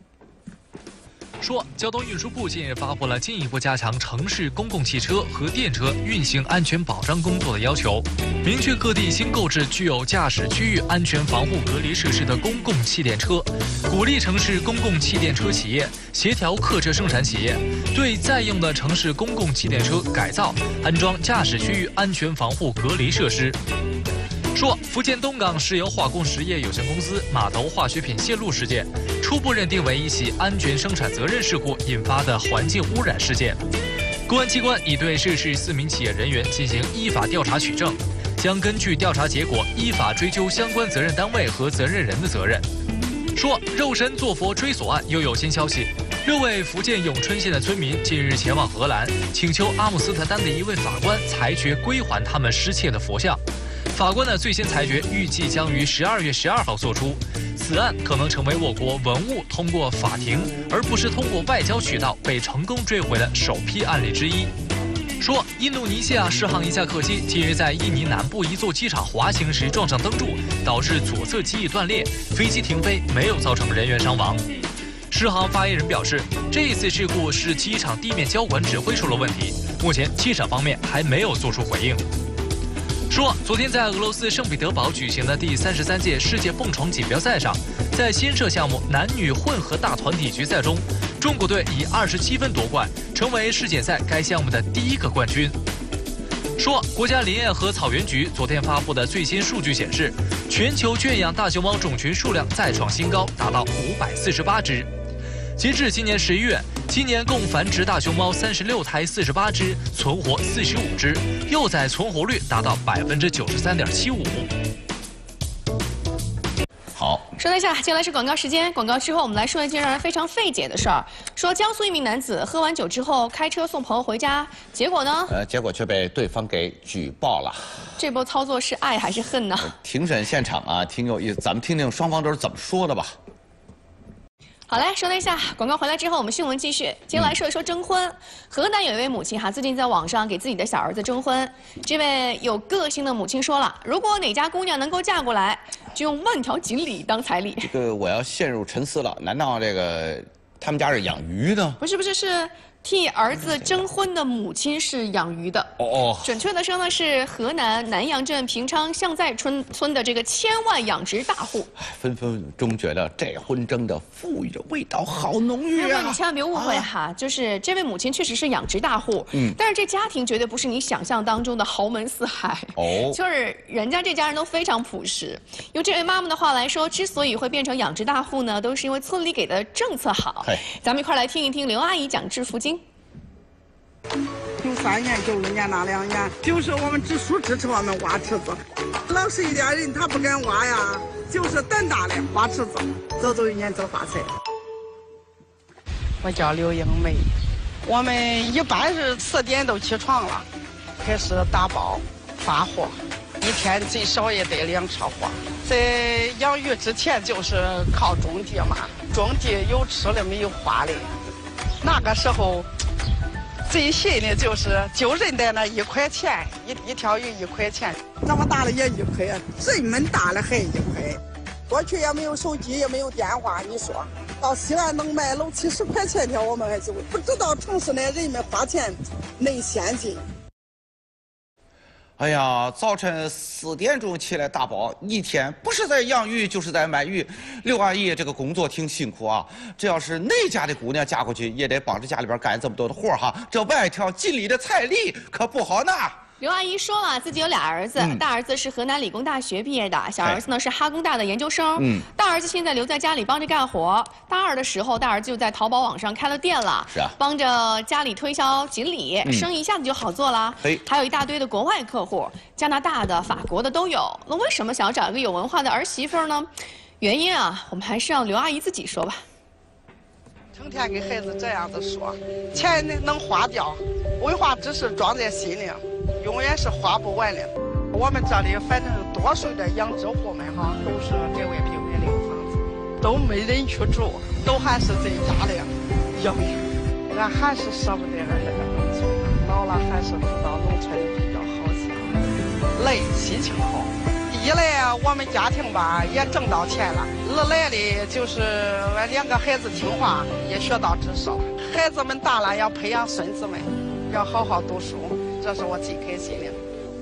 说，交通运输部近日发布了进一步加强城市公共汽车和电车运行安全保障工作的要求，明确各地新购置具有驾驶区域安全防护隔离设施的公共气电车，鼓励城市公共气电车企业协调客车生产企业对在用的城市公共气电车改造安装驾驶区域安全防护隔离设施。 说，福建东港石油化工实业有限公司码头化学品泄露事件，初步认定为一起安全生产责任事故引发的环境污染事件。公安机关已对涉事四名企业人员进行依法调查取证，将根据调查结果依法追究相关责任单位和责任人的责任。说，肉身坐佛追索案又有新消息，六位福建永春县的村民近日前往荷兰，请求阿姆斯特丹的一位法官裁决归还他们失窃的佛像。 法官的最新裁决预计将于十二月十二号作出，此案可能成为我国文物通过法庭而不是通过外交渠道被成功追回的首批案例之一。说，印度尼西亚适航一架客机近日在印尼南部一座机场滑行时撞上灯柱，导致左侧机翼断裂，飞机停飞，没有造成人员伤亡。适航发言人表示，这一次事故是机场地面交管指挥出了问题，目前机场方面还没有做出回应。 说，昨天在俄罗斯圣彼得堡举行的第三十三届世界蹦床锦标赛上，在新设项目男女混合大团体决赛中，中国队以二十七分夺冠，成为世锦赛该项目的第一个冠军。说，国家林业和草原局昨天发布的最新数据显示，全球圈养大熊猫种群数量再创新高，达到五百四十八只。 截至今年十一月，今年共繁殖大熊猫三十六胎，四十八只，存活四十五只，幼崽存活率达到百分之九十三点七五。 好， 说一下，接下来是广告时间。广告之后，我们来说一件让人非常费解的事儿。说江苏一名男子喝完酒之后开车送朋友回家，结果呢？ 呃，结果却被对方给举报了。 这波操作是爱还是恨呢？ 庭审现场啊，挺有意思，咱们听听双方都是怎么说的吧。 好嘞，说了一下广告回来之后，我们新闻继续。接下来说一说征婚。河南有一位母亲哈，最近在网上给自己的小儿子征婚。这位有个性的母亲说了，如果哪家姑娘能够嫁过来，就用万条锦鲤当彩礼。 这个我要陷入沉思了，难道这个他们家是养鱼的？ 不是不是是。 替儿子征婚的母亲是养鱼的哦哦， 准确的说呢是河南南阳镇平昌向在村村的这个千万养殖大户。 分分钟觉得这婚征的富裕的味道好浓郁啊！ 你千万别误会哈，啊、就是这位母亲确实是养殖大户，嗯，但是这家庭绝对不是你想象当中的豪门四海哦，就是人家这家人都非常朴实。用这位妈妈的话来说，之所以会变成养殖大户呢，都是因为村里给的政策好。咱们一块来听一听刘阿姨讲致富经。 九三年、九一年那两年，就是我们支书支持我们挖池子，老实一点人他不敢挖呀，就是胆大的挖池子，走走一年走发财。我叫刘英梅，我们一般是四点都起床了，开始打包发货，一天最少也得两车货。在养鱼之前就是靠种地嘛，种地有吃的没有花的，那个时候。 最新的就是就认得那一块钱，一一条鱼一块钱，这么大了也一块，这么大了还一块。过去也没有手机，也没有电话，你说到西安能卖六七十块钱条，我们还就不知道城市的人们花钱那先进。 哎呀，早晨四点钟起来打包，一天不是在养鱼就是在卖鱼。刘阿姨这个工作挺辛苦啊，这要是哪家的姑娘嫁过去，也得帮着家里边干这么多的活哈。这万条锦鲤的彩礼可不好拿。 刘阿姨说了，自己有俩儿子，嗯、大儿子是河南理工大学毕业的，小儿子呢是哈工大的研究生。嗯，大儿子现在留在家里帮着干活。大二的时候，大儿子就在淘宝网上开了店了， 是啊，帮着家里推销锦鲤，嗯、生意一下子就好做了。哎，还有一大堆的国外客户，加拿大的、法国的都有。那为什么想要找一个有文化的儿媳妇呢？原因啊，我们还是让刘阿姨自己说吧。 成天给孩子这样子说，钱能花掉，文化只是装在心里，永远是花不完的。我们这里反正多数的养殖户们哈，都是给外边买那个房子， 都没人去住，都还是在家里养鱼。俺还是舍不得俺那个农村，老了还是知道农村比较好些。来，心情好。一来我们家庭吧也挣到钱了，二来的就是俺两个孩子听话，也学到知识了。孩子们大了要培养孙子们，要好好读书，这是我最开心的。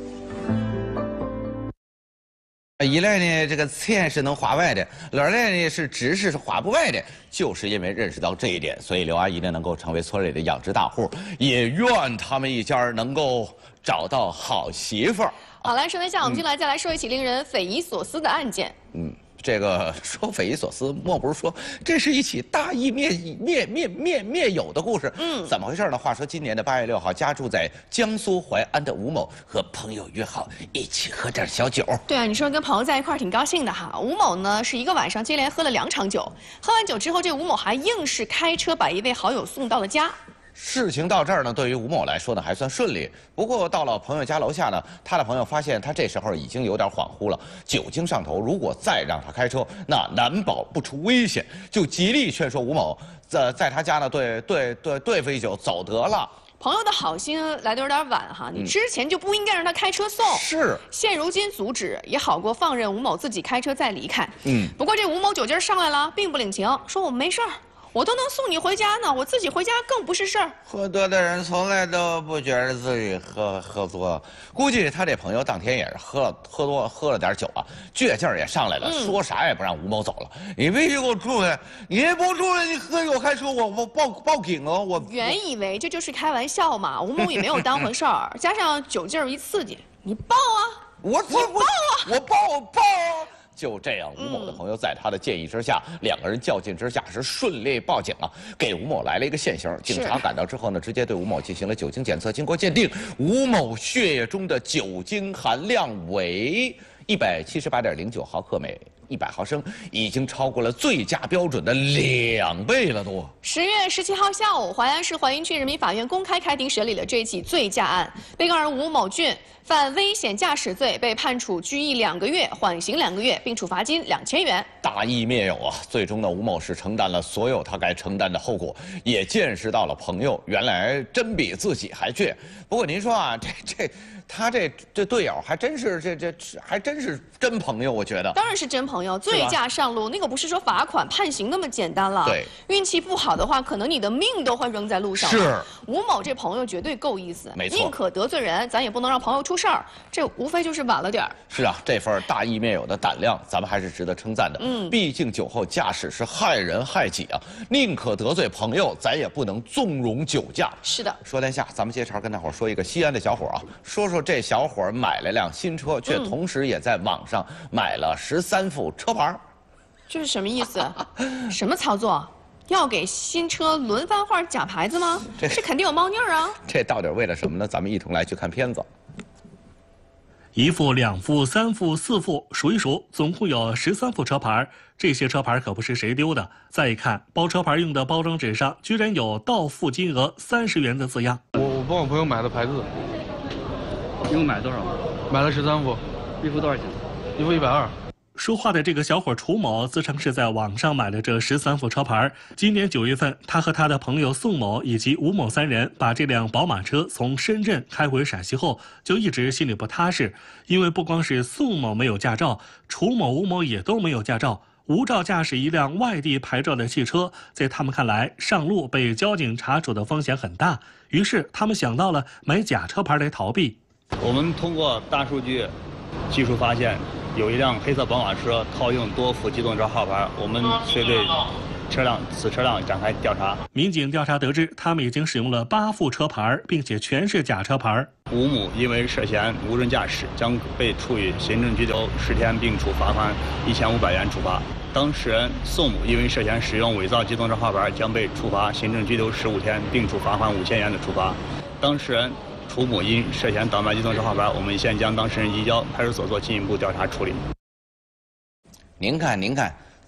一来呢，这个钱是能花完的；二来呢，是知识是花不完的。就是因为认识到这一点，所以刘阿姨呢能够成为村里的养殖大户，也愿他们一家能够找到好媳妇儿。 好，来，说一下，我们接下来再来说一起令人匪夷所思的案件。 嗯。这个说匪夷所思，莫不是说这是一起大义灭灭灭灭灭友的故事？嗯，怎么回事呢？话说今年的八月六号，家住在江苏淮安的吴某和朋友约好一起喝点小酒。 对啊，你说跟朋友在一块儿挺高兴的哈。吴某呢是一个晚上接连喝了两场酒，喝完酒之后，这吴某还硬是开车把一位好友送到了家。 事情到这儿呢，对于吴某来说呢还算顺利。不过到了朋友家楼下呢，他的朋友发现他这时候已经有点恍惚了，酒精上头，如果再让他开车，那难保不出危险，就极力劝说吴某在在他家呢对对对对付一宿走得了。 朋友的好心来得有点晚哈，你之前就不应该让他开车送。 是， 现如今阻止也好过放任吴某自己开车再离开。嗯，不过这吴某酒劲儿上来了，并不领情，说我没事儿。我都能送你回家呢，我自己回家更不是事儿。 喝多的人从来都不觉得自己喝喝多，估计他这朋友当天也是喝了喝多喝了点酒啊，倔劲儿也上来了，嗯、说啥也不让吴某走了。你必须给我出来，你不出来，你喝酒开车，我我报报警啊！我原以为这就是开玩笑嘛，吴某也没有当回事儿，加上酒劲儿一刺激，你报啊！ 我我报啊！ 我报我报啊！就这样，吴某的朋友在他的建议之下，嗯、两个人较劲之下是顺利报警了，给吴某来了一个现行。警察赶到之后呢，直接对吴某进行了酒精检测，经过鉴定，吴某血液中的酒精含量为一百七十八点零九毫克每一百毫升，已经超过了醉驾标准的两倍了多。 十月十七号下午，淮安市淮阴区人民法院公开开庭审理了这起醉驾案，被告人吴某俊犯危险驾驶罪，被判处拘役两个月，缓刑两个月，并处罚金两千元。 大义灭友啊！最终呢，吴某是承担了所有他该承担的后果，也见识到了朋友原来真比自己还倔。不过您说啊，这这。他这这队友还真是这这还真是真朋友，我觉得。 当然是真朋友，醉驾上路那个不是说罚款判刑那么简单了。 对， 运气不好的话，可能你的命都会扔在路上。 是。 吴某这朋友绝对够意思， 没错。 宁可得罪人，咱也不能让朋友出事儿。这无非就是晚了点儿。 是啊，这份大义灭友的胆量，咱们还是值得称赞的。嗯，毕竟酒后驾驶是害人害己啊，宁可得罪朋友，咱也不能纵容酒驾。 是的。 说天下，咱们接茬跟大伙说一个西安的小伙啊，说说。这小伙买了辆新车，却同时也在网上买了十三副车牌。 这是什么意思？什么操作？要给新车轮番号假牌子吗？这肯定有猫腻儿啊！ 这到底为了什么呢？咱们一同来去看片子。 一副、两副、三副、四副，数一数，总共有十三副车牌。这些车牌可不是谁丢的。再一看，包车牌用的包装纸上居然有到付金额三十元的字样。 我我帮我朋友买的牌子。 一共买多少？ 买了十三副， 一副多少钱？ 一副一百二。 说话的这个小伙楚某自称是在网上买了这十三副车牌。今年九月份，他和他的朋友宋某以及吴某三人把这辆宝马车从深圳开回陕西后，就一直心里不踏实，因为不光是宋某没有驾照，楚某、吴某也都没有驾照。无照驾驶一辆外地牌照的汽车，在他们看来，上路被交警查处的风险很大。于是，他们想到了买假车牌来逃避。 我们通过大数据技术发现，有一辆黑色宝马车套用多副机动车号牌，我们遂对车辆此车辆展开调查。 民警调查得知，他们已经使用了八副车牌，并且全是假车牌。 吴某因为涉嫌无证驾驶，将被处以行政拘留十天，并处罚款一千五百元处罚。当事人宋某因为涉嫌使用伪造机动车号牌，将被处罚行政拘留十五天，并处罚款五千元的处罚。当事人楚某因涉嫌倒卖机动车号牌，我们现将当事人移交派出所做进一步调查处理。 您看，您看，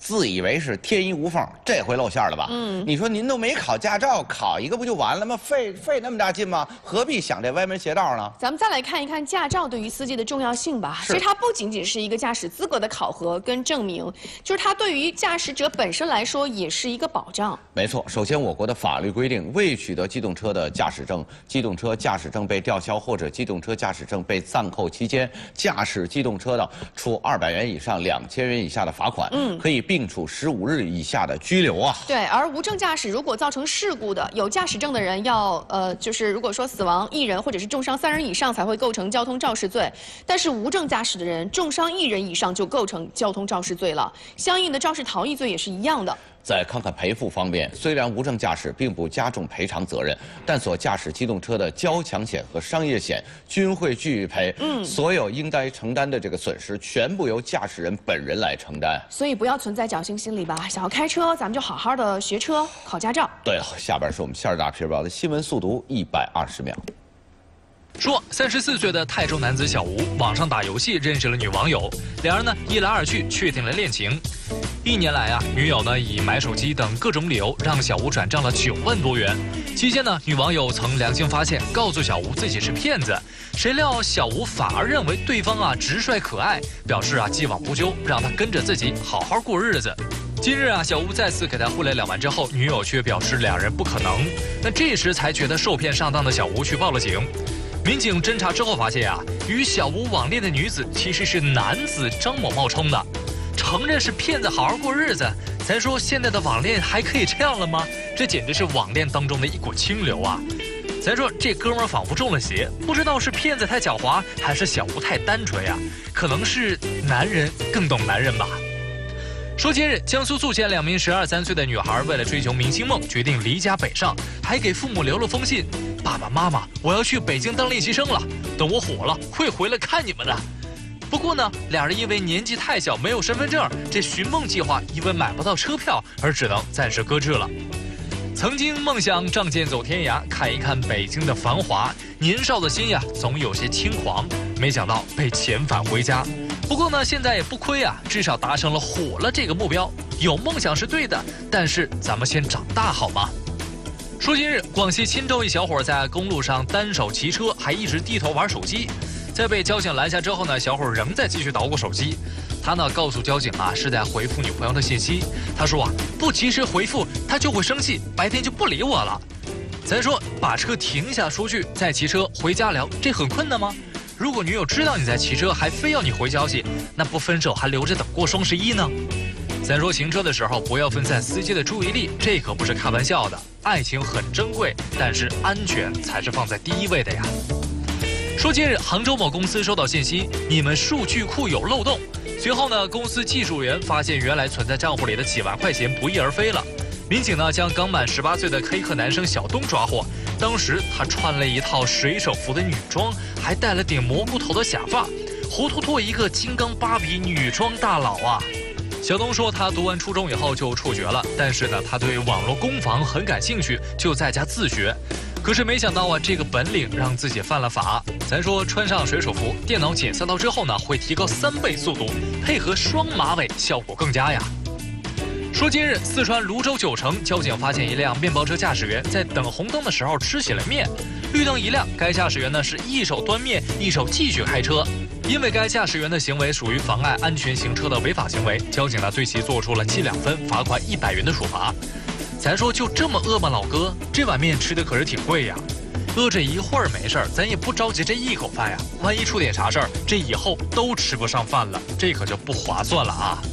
自以为是天衣无缝，这回露馅了吧？嗯，你说您都没考驾照，考一个不就完了吗？费费那么大劲吗？何必想这歪门邪道呢？ 咱们再来看一看驾照对于司机的重要性吧。其实它不仅仅是一个驾驶资格的考核跟证明，就是它对于驾驶者本身来说也是一个保障。 没错，首先我国的法律规定，未取得机动车的驾驶证、机动车驾驶证被吊销或者机动车驾驶证被暂扣期间，驾驶机动车的，处二百元以上两千元以下的罚款，嗯，可以并处十五日以下的拘留啊。 对，而无证驾驶如果造成事故的，有驾驶证的人要呃，就是如果说死亡一人或者是重伤三人以上才会构成交通肇事罪，但是无证驾驶的人重伤一人以上就构成交通肇事罪了，相应的肇事逃逸罪也是一样的。 再看看赔付方面，虽然无证驾驶并不加重赔偿责任，但所驾驶机动车的交强险和商业险均会拒赔。嗯，所有应该承担的这个损失，全部由驾驶人本人来承担。 所以不要存在侥幸心理吧，想要开车，咱们就好好的学车，考驾照。 对了，下边是我们馅儿大皮包的新闻速读一百二十秒。 说，三十四岁的泰州男子小吴网上打游戏认识了女网友，两人呢一来二去确定了恋情。一年来啊，女友呢以买手机等各种理由让小吴转账了九万多元。期间呢，女网友曾良心发现，告诉小吴自己是骗子。谁料小吴反而认为对方啊直率可爱，表示啊既往不咎，让他跟着自己好好过日子。今日啊，小吴再次给他汇了两万之后，女友却表示两人不可能。那这时才觉得受骗上当的小吴去报了警。民警侦查之后发现啊，与小吴网恋的女子其实是男子张某冒充的，承认是骗子，好好过日子。咱说现在的网恋还可以这样了吗？这简直是网恋当中的一股清流啊！咱说这哥们儿仿佛中了邪，不知道是骗子太狡猾，还是小吴太单纯呀？可能是男人更懂男人吧。说今日江苏宿迁两名十二三岁的女孩为了追求明星梦，决定离家北上，还给父母留了封信：爸爸妈妈，我要去北京当练习生了，等我火了会回来看你们的。不过呢，俩人因为年纪太小，没有身份证，这寻梦计划因为买不到车票而只能暂时搁置了。曾经梦想仗剑走天涯，看一看北京的繁华，年少的心呀总有些轻狂，没想到被遣返回家。不过呢，现在也不亏啊，至少达成了火了这个目标。有梦想是对的，但是咱们先长大好吗？说今日广西钦州一小伙在公路上单手骑车，还一直低头玩手机，在被交警拦下之后呢，小伙仍在继续捣鼓手机。他呢告诉交警啊，是在回复女朋友的信息。他说啊，不及时回复他就会生气，白天就不理我了。咱说把车停下出去，再骑车回家聊，这很困难吗？如果女友知道你在骑车，还非要你回消息，那不分手还留着等过双十一呢？咱说行车的时候不要分散司机的注意力，这可不是开玩笑的。爱情很珍贵，但是安全才是放在第一位的呀。说近日杭州某公司收到信息，你们数据库有漏洞。随后呢，公司技术员发现原来存在账户里的几万块钱不翼而飞了。民警呢将刚满十八岁的黑客男生小东抓获，当时他穿了一套水手服的女装，还戴了顶蘑菇头的假发，活脱脱一个金刚芭比女装大佬啊！小东说他读完初中以后就辍学了，但是呢他对网络攻防很感兴趣，就在家自学。可是没想到啊，这个本领让自己犯了法。咱说穿上水手服，电脑检测到之后呢，会提高三倍速度，配合双马尾，效果更佳呀。说今日四川泸州九城交警发现一辆面包车驾驶员在等红灯的时候吃起了面，绿灯一亮，该驾驶员呢是一手端面，一手继续开车。因为该驾驶员的行为属于妨碍安全行车的违法行为，交警呢对其做出了记两分、罚款一百元的处罚。咱说就这么饿吗，老哥？这碗面吃的可是挺贵呀。饿着一会儿没事儿，咱也不着急这一口饭呀。万一出点啥事儿，这以后都吃不上饭了，这可就不划算了啊。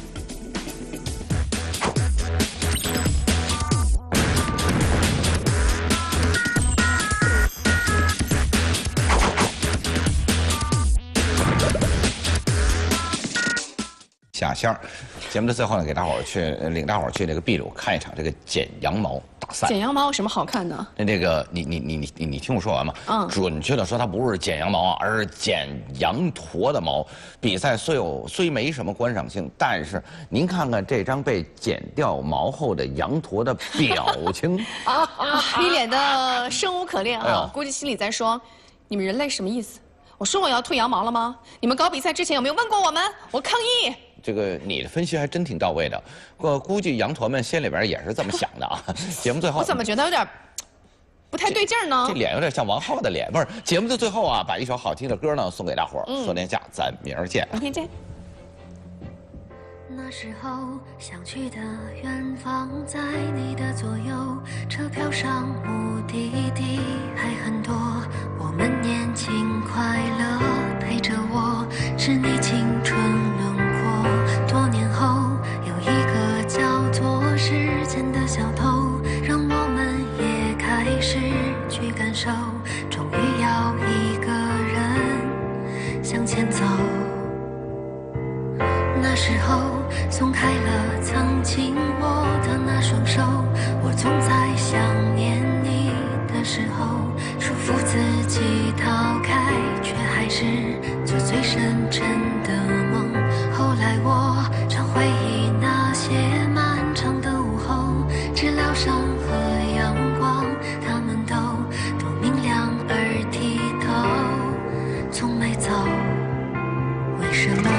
下线儿，节目的最后呢，给大伙儿去领大伙儿去那个秘鲁看一场这个剪羊毛大赛。 剪羊毛有什么好看的？ 那那个你你你你你你听我说完嘛？ 嗯。 准确的说，它不是剪羊毛啊，而是剪羊驼的毛。比赛虽有虽没什么观赏性，但是您看看这张被剪掉毛后的羊驼的表情啊啊，一脸的生无可恋啊！ 哎呦， 估计心里在说，你们人类什么意思？我说我要吐羊毛了吗？你们搞比赛之前有没有问过我们？我抗议！ 这个你的分析还真挺到位的。我估计羊驼们心里边也是这么想的啊。节目最后， 我怎么觉得有点不太对劲儿呢？ 这脸有点像王浩的脸，不是？节目的最后啊，把一首好听的歌呢送给大伙儿。嗯，昨天下，咱明儿见。 明天见。 那时候想去的远方，在你的左右，车票上目的地还很多。我们年轻快乐，陪着我，是你青春轮廓。多年后，有一个叫做时间的小偷，让我们也开始去感受，终于要一个人向前走。那时候松开了曾经握的那双手，我总在想念你的时候，束缚自己逃开，却还是做最深沉的梦。后来我常回忆那些漫长的午后，治疗伤和阳光，他们都多明亮而剔透，从没走，为什么？